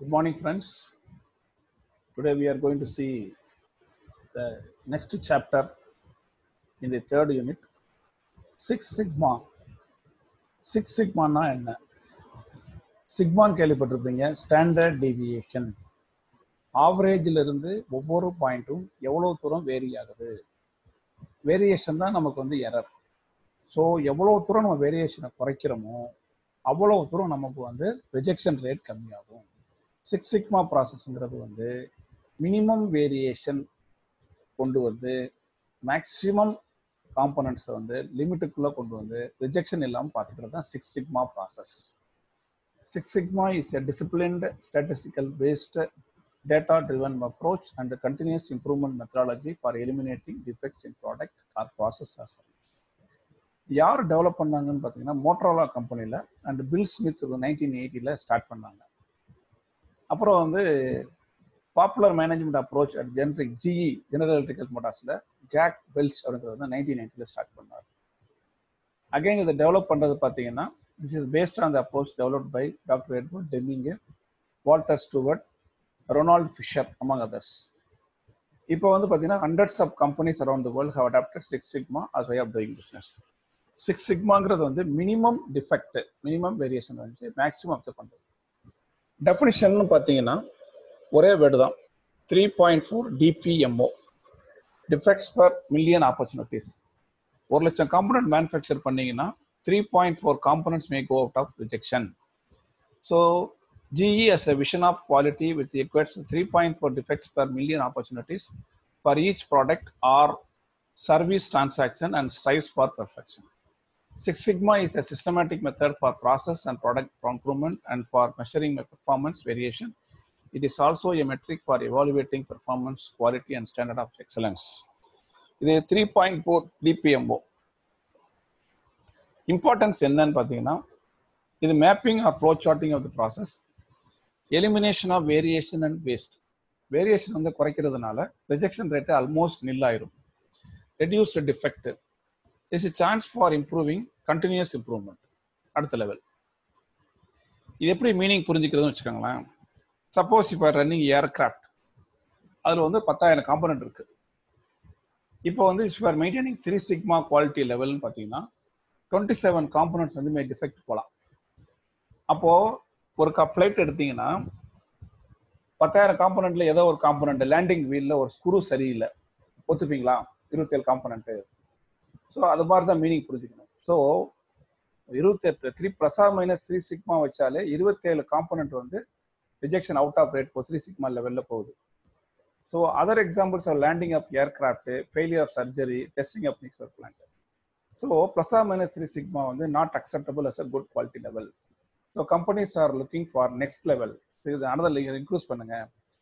Good morning, friends. Today we are going to see the next chapter in the third unit, Six Sigma. Six Sigma na enna? சிக்மான்னு கேள்விப்பட்டிருப்பீங்க. Standard deviation, ஆவரேஜில் இருந்து ஒவ்வொரு பாயிண்ட்டும் எவ்வளோ தூரம் vary ஆகுது. Variation தான் நமக்கு வந்து எரர். ஸோ எவ்வளோ தூரம் நம்ம வேரியேஷனை குறைக்கிறோமோ அவ்வளோ தூரம் நமக்கு வந்து ரிஜெக்ஷன் ரேட் கம்மியாகும். சிக்ஸ் சிக்மா ப்ராசஸ்ங்கிறது வந்து மினிமம் வேரியேஷன் கொண்டு வந்து மேக்சிமம் காம்பனன்ட்ஸை வந்து லிமிட்டுக்குள்ளே கொண்டு வந்து ரிஜெக்ஷன் இல்லாமல் பார்த்துக்கிறது தான் six sigma process. Six Sigma is a disciplined, statistical-based, data-driven approach and a continuous improvement methodology for eliminating defects in product or process. யார் டெவலப் பண்ணாங்கன்னு பார்த்தீங்கன்னா மோட்டரோலா கம்பெனியில் அண்ட் பில் ஸ்மித் 1980 ஸ்டார்ட் பண்ணாங்க. அப்புறம் வந்து popular management approach at generic GE General Electrical மோட்டார்ஸில் Jack Welch அப்படிங்கிறது வந்து 1990 ஸ்டார்ட் பண்ணார். அகைன் இதை டெவலப் பண்ணுறது பார்த்தீங்கன்னா this is based on the approach developed by Dr. Edward Deming, Walter Stewart, Ronald Fisher, among others. இப்போ வந்து பார்த்தீங்கன்னா hundreds of companies around the world have adopted Six Sigma as way of doing business. Six சிக்மாங்கிறது வந்து minimum defect, minimum variation வந்து maximum observe பண்ணுறது. Definition பார்த்தீங்கன்னா ஒரே word தான், 3.4 DPMO, defects per million opportunities. 1,00,000 component manufacture பண்ணீங்கன்னா 3.4 components may go out of rejection. So GE has a vision of quality which equates 3.4 defects per million opportunities for each product or service transaction and strives for perfection. Six Sigma is a systematic method for process and product improvement and for measuring performance variation. It is also a metric for evaluating performance, quality and standard of excellence. It is 3.4 DPMO. Importance என்னன்னு பார்த்தீங்கன்னா, இது mapping or flow charting of the process, elimination of variation and waste. Variation வந்து குறைக்கிறதுனால rejection rate almost nil ஆயிரும். Reduced defect is a chance for improving continuous improvement. அடுத்த level இது எப்படி meaning புரிஞ்சுக்கிறதுன்னு வச்சுக்கோங்களேன். சப்போஸ் இப்போ ரன்னிங் ஏர்கிராஃப்ட், அதில் வந்து 10,000 காம்பனன்ட் இருக்கு. இப்போ வந்து ஃபார் மெயின்டைனிங் 3 சிக்மா குவாலிட்டி லெவல்னு பார்த்தீங்கன்னா 27 காம்பனன்ட்ஸ் வந்து மே டிஃபெக்ட் போகலாம். அப்போது ஒரு ஃப்ளைட் எடுத்தீங்கன்னா 10,000 காம்பனண்ட்ல ஏதோ ஒரு காம்பனண்ட், லேண்டிங் வீலில் ஒரு ஸ்க்ரூ சரியில்லை, ஒத்துப்பீங்களா? 27 காம்பனண்ட்டு. ஸோ அது மாதிரி தான் மீனிங் புரிஞ்சுக்கணும். ஸோ 28 3 சிக்மா வச்சாலே 27 காம்பனண்ட் வந்து rejection out of rate 3 sigma லெவலில் போகுது. So other examples of landing of aircraft, failure of surgery, testing of mixer plant. So ±3 sigma வந்து not acceptable as a good quality level. So companies are looking for next level. So இது another increase பண்ணுங்க.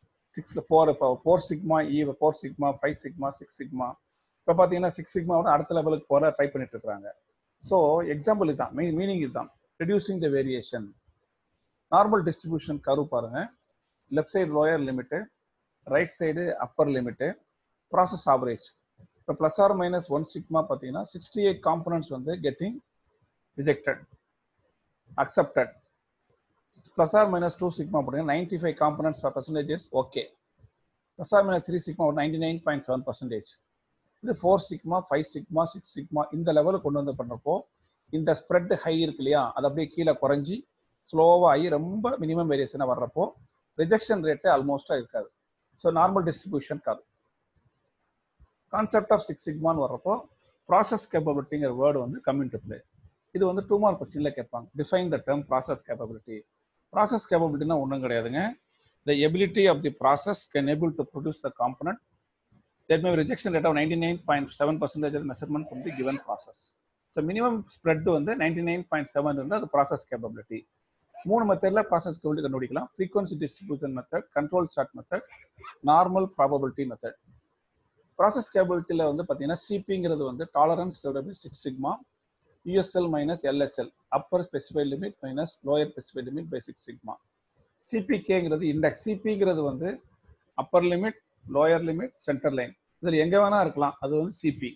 4 sigma, 4 sigma, 5 sigma, 6 sigma. இப்போ பார்த்தீங்கன்னா 6 sigma வந்து அடுத்த லெவலுக்கு போகிற try பண்ணிட்டு இருக்காங்க. ஸோ எக்ஸாம்பிள் இதுதான், மீனிங் இதுதான், reducing the variation. Normal distribution curve பாருங்க, left side lower limit, right side upper limit, process average. இப்போ ப்ளஸ் ஆர் மைனஸ் 1 சிக்மா பார்த்தீங்கன்னா 68 காம்பனன்ட்ஸ் வந்து getting rejected, accepted. Plus or minus 2 sigma பார்த்தீங்கன்னா 95 components percentages okay. Plus or minus 3 sigma 99.7%. இது 4 sigma, 5 sigma, 6 sigma இந்த லெவலுக்கு கொண்டு வந்து பண்ணுறப்போ இந்த ஸ்ப்ரெட் ஹை இருக்கு இல்லையா, அது அப்படியே கீழே குறைஞ்சி ஸ்லோவாக ஆகி ரொம்ப மினிமம் வேரியேஷனாக வர்றப்போ ரிஜெக்ஷன் ரேட்டு ஆல்மோஸ்டாக இருக்காது. ஸோ நார்மல் டிஸ்ட்ரிபியூஷன் காது. கான்செப்ட் ஆஃப் சிக்ஸ் சிக்மான்னு வர்றப்போ ப்ராசஸ் கேப்பபிலிட்டிங்கிற வேர்டு வந்து கம்மிங் டு பிளே. இது வந்து 2 மார்க் கொஸ்டின்ல கேட்பாங்க. Define the term process capability. Process கேப்பபிலிட்டினா ஒன்றும் கிடையாதுங்க. The ability of the process can able to produce the component that may rejection rate of 99.7% measurement from the given process. So minimum spread வந்து 99.7 இருந்தால் அது process capability. 3 மெத்தடில் process capability கண்டுபிடிக்கலாம். Frequency distribution method, control chart method, normal probability method. Process கேப்பபிலிட்டியில் வந்து பார்த்தீங்கன்னா சிபிங்கிறது வந்து tolerance divided by 6 sigma, USL minus LSL, upper specified limit minus lower specified limit by 6 sigma. சிபிகேங்கிறது இண்டெக்ஸ். சிபிங்கிறது வந்து upper limit, lower limit, centre line, இதில் எங்கே வேணா இருக்கலாம், அது வந்து சிபி.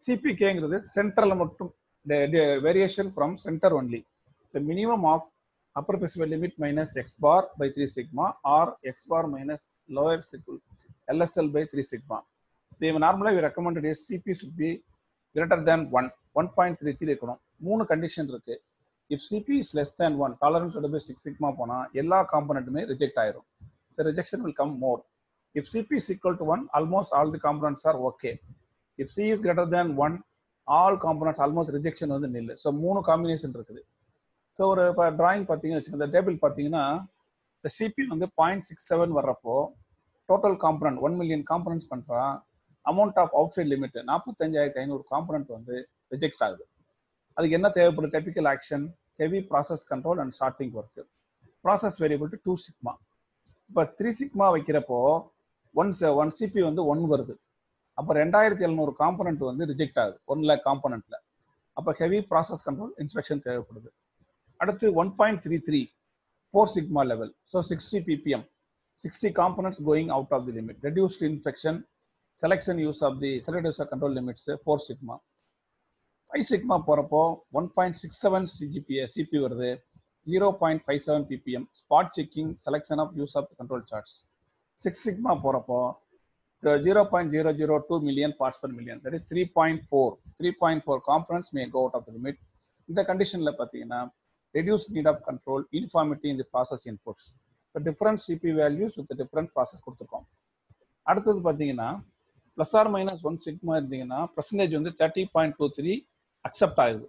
சிபிகேங்கிறது சென்டரில் மட்டும் variation from centre only. So minimum of upper specified limit minus x bar by 3 sigma or x bar minus lower LSL by 3 sigma. Normally we recommended is CP should be greater than 1, 1.33 இருக்கணும். மூணு condition இருக்கு. If CP is less than 1, tolerance would be 6 sigma போனா எல்லா காம்பனன்ட்டுமே reject ஆயிரும். The rejection will come more. If CP is equal to 1, almost all the components are okay. If C is greater than 1, all components almost rejection வந்து nil. So மூணு combination இருக்குது. So ஒரு இப்போ drawing பார்த்தீங்கன்னு வச்சுக்கோங்க, இந்த table பார்த்தீங்கன்னா இந்த சிபி வந்து 0.67 வர்றப்போ டோட்டல் காம்பனன்ட் 1 மில்லியன் காம்பனன்ட்ஸ் பண்ணுறான். Amount of outside limit 45,500 component வந்து ரிஜெக்ட் ஆகுது. அதுக்கு என்ன தேவைப்படுது? Typical action, heavy process control and sorting work. Process variable to 2 sigma. இப்போ 3 சிக்மா வைக்கிறப்போ ஒன் சிபி வந்து 1 வருது. அப்போ 2700 காம்பனன்ட் வந்து ரிஜெக்ட் ஆகுது 1 லேக் காம்பனன்ட்ல. அப்போ ஹெவி ப்ராசஸ் கண்ட்ரோல் இன்ஸ்ட்ரக்ஷன் தேவைப்படுது. அடுத்து 1.33 4 sigma level, so 60 ppm, 60 components going out of the limit, reduced infection, selection use of the selective control limits 4 sigma. 5 sigma போறப்போ 1.67 cgpa cp வருது, 0.57 ppm, spot checking, selection of use of the control charts. 6 sigma போறப்போ 0.002 million parts per million, that is 3.4 components may go out of the limit. இந்த கண்டிஷன்ல பார்த்தீங்கன்னா reduced need of control, uniformity in the process inputs. The different CP values with the different process கொடுத்துருக்கோம். அடுத்தது பார்த்தீங்கன்னா plus or minus 1 sigma இருந்தீங்கன்னா percentage வந்து 30.23 accept ஆகுது.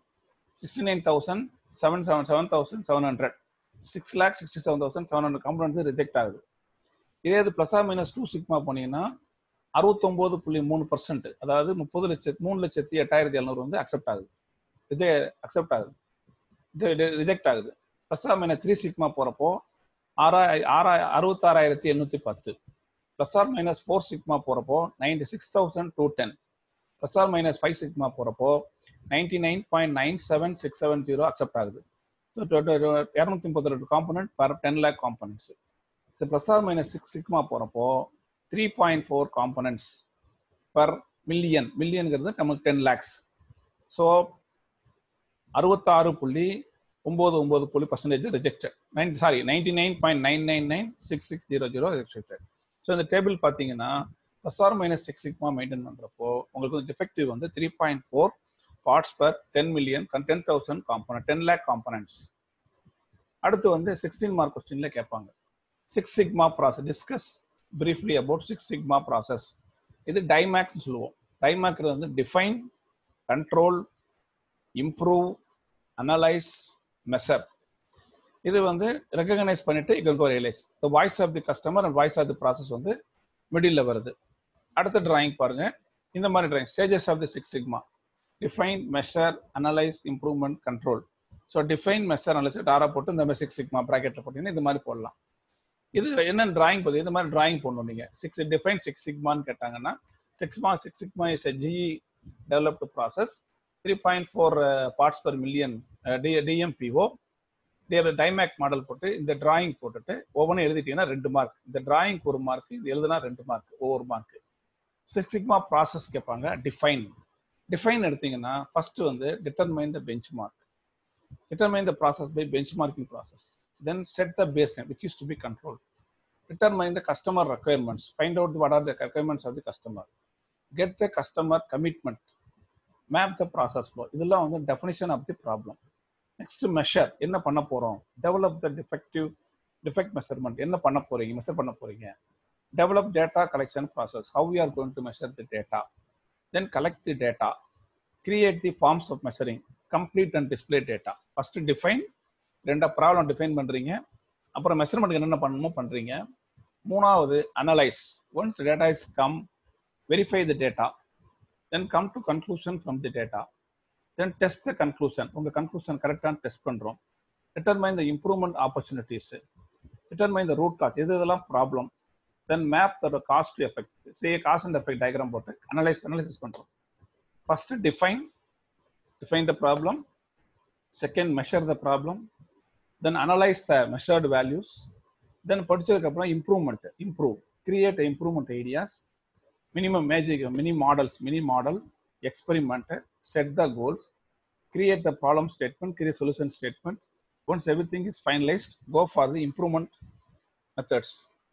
69,700 6,67,700 component reject ஆகுது. இதே இது ப்ளஸ் ஆர் மைனஸ் 2 சிக்மா போனீங்கன்னா 69.3%, அதாவது 3,08,700 வந்து அக்செப்ட் ஆகுது. இது அக்செப்ட் ஆகுது, ரிஜெக்ட் ஆகுது. ப்ளஸ் ஆர் மைனஸ் 3 சிக்மா போறப்போ 66,810. ப்ளஸ் ஆர் மைனஸ் 4 சிக்மா போறப்போ 96,210. ப்ளஸ் ஆர் மைனஸ் 5 சிக்மா போறப்போ 99.97670 அக்செப்ட் ஆகுது. 232 component per 10 lakh components. Plus or minus 6 sigma போறப்போ 3.4 காம்பனன்ட்ஸ் பர் மில்லியன். மில்லியனுங்கிறது நமக்கு 10 lakhs. So 66.99% rejected. 99.9996600 rejected. So இந்த டேபிள் பார்த்தீங்கன்னா plus or minus 6 sigma maintain பண்ணுறப்போ உங்களுக்கு டிஃபெக்டிவ் வந்து 3.4 parts per 10 million 10,000 component 10 lakh components. அடுத்து வந்து 16 மார்க் கொஸ்டின்ல கேட்பாங்க 6 sigma process. Discuss briefly about 6 sigma process. இது டைமேக்ஸ் சொல்லுவோம். டைமேக் வந்து define, control, improve, analyse, measure. இது வந்து ரெகக்னைஸ் பண்ணிட்டு you can go realise the voice of the customer and voice of the process வந்து மிடில் வருது. அடுத்த டிராயிங் பாருங்க. இந்த மாதிரி drawing stages of the 6 sigma. Define, measure, analyse, improvement, control. So define, measure, analyse டாரா போட்டு இந்த மாதிரி 6 சிக்மா ப்ராக்கெட்டில் போட்டிங்கன்னா இந்த மாதிரி போடலாம். இது என்னென்ன டிராயிங் போகுது, இந்த மாதிரி டிராயிங் போடணும் நீங்கள். டிஃபைன் 6 சிக்மான்னு கேட்டாங்கன்னா 6 sigma is a GE developed process. 3.4 parts per million DMPO. DMAIC model போட்டு இந்த டிராயிங் போட்டுட்டு ஒவ்வொன்றும் எழுதிட்டீங்கன்னா 2 மார்க். இந்த டிராயிங் 1 மார்க், இது எழுதுனா 2 மார்க், ஒவ்வொரு மார்க். 6 சிக்மா ப்ராசஸ் கேட்பாங்க. டிஃபைன் எடுத்தீங்கன்னா ஃபர்ஸ்ட் வந்து determine the benchmark. Determine the process by benchmarking process. Then set the baseline, which is to be controlled. Determine the customer requirements. Find out what are the requirements of the customer. Get the customer commitment. Map the process flow. இதெல்லாம் வந்து definition of the problem. Next, measure. என்ன பண்ண போறோம்? Develop the defect measurement. என்ன பண்ண போறீங்க? Measure பண்ண போறீங்க. Develop data collection process. How we are going to measure the data. Then collect the data. Create the forms of measuring. Complete and display data. First define, ரெண்டா problem define பண்றீங்க, அப்புறம் மெஷர்மெண்ட்க்கு என்னென்ன பண்ணணுமோ பண்றீங்க. மூணாவது analyse. Once data is come, verify the data, then come to conclusion from the data, then test the conclusion. உங்க conclusion கரெக்டான டெஸ்ட் பண்றோம். Determine the improvement opportunities, determine the root cause, இதெல்லாம் problem. Then map the cause to effect, cause and effect diagram போட்டு analysis பண்றோம். First define the problem. Second, measure the problem. Then analyze the measured values. Then படிச்சதுக்கு அப்புறம் improve, create improvement areas, mini model, experiment, set the goals, create the problem statement, create solution statement, Once everything is finalized, go for the improvement methods.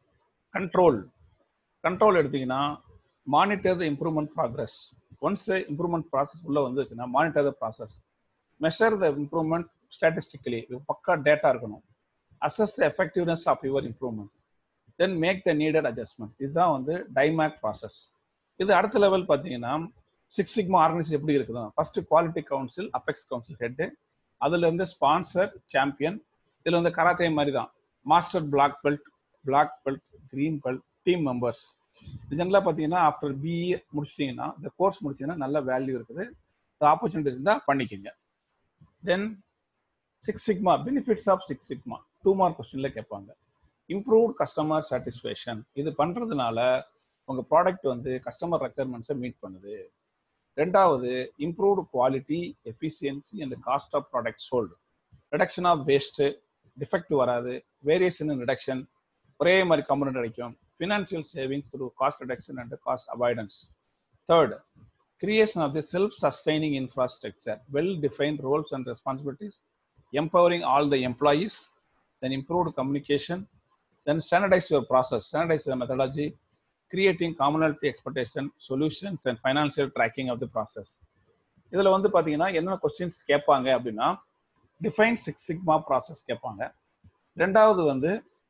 Control எடுத்தீங்கன்னா monitor the improvement progress. Once the improvement process உள்ள வந்துச்சுன்னா monitor the process. Measure the improvement statistically. பக்கா data இருக்கணும். Assess the effectiveness of your improvement. Then make the needed adjustment. இதுதான் வந்து DIMAC process. இது அடுத்த level பார்த்தீங்கன்னா சிக்ஸ் சிக்மா ஆர்கனைசேஷன் எப்படி இருக்குதா, first quality council, apex council head, அதுல இருந்து ஸ்பான்சர், சாம்பியன், இதுல வந்து கராத்தே மாதிரி தான் master, black belt, green belt, team members. ஜெனரலாக பார்த்தீங்கன்னா ஆஃப்டர் பிஇ முடிச்சிட்டிங்கன்னா இந்த கோர்ஸ் முடிச்சிங்கன்னா நல்ல வேல்யூ இருக்குது, ஆப்பர்ச்சுனிட்டி இருந்தால் பண்ணிக்கோங்க. Then six sigma benefits of six sigma 2 mark கொஸ்டின்ல கேட்பாங்க. இம்ப்ரூவ்ட் கஸ்டமர் சாட்டிஸ்ஃபேக்ஷன், இது பண்றதுனால உங்க ப்ராடக்ட் வந்து கஸ்டமர் ரெக்யர்மெண்ட்ஸை மீட் பண்ணுது. ரெண்டாவது improved quality, efficiency and cost of product sold, reduction of waste, defect வராது, வேரியேஷன் இன் ரிடக்ஷன், ஒரே மாதிரி கம்பனண்ட் கிடைக்கும், financial savings through cost reduction and cost avoidance. Third, creation of the self-sustaining infrastructure, well-defined roles and responsibilities, empowering all the employees, then improved communication, then standardize your process, standardize your methodology, creating commonality expectation, solutions and financial tracking of the process. இதுல வந்து பாத்தீங்கன்னா என்ன questions கேட்பாங்க அப்படின்னா define six sigma process கேட்பாங்க. ரெண்டாவது வந்து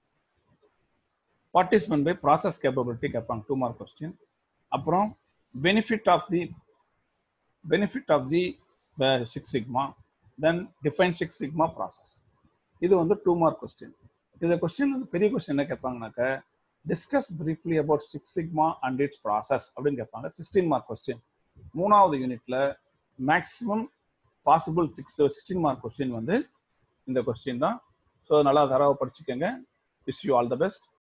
what is mean by process capability கேட்பாங்க, 2 மார்க் கொஸ்டின். அப்புறம் benefit of the Six Sigma, then define Six Sigma process. இது வந்து 2 மார்க் கொஸ்டின். இந்த கொஸ்டின் வந்து பெரிய கொஸ்டின் என்ன கேட்பாங்கனாக்க discuss briefly about Six Sigma and its process அப்படின்னு கேட்பாங்க. 16 மார்க் கொஸ்டின். 3வது யூனிட்ல மேக்ஸிமம் பாசிபிள் 16 மார்க் கொஸ்டின் வந்து இந்த கொஸ்டின் தான். ஸோ நல்லா தரவா படிச்சுக்கோங்க. Wish you all the best.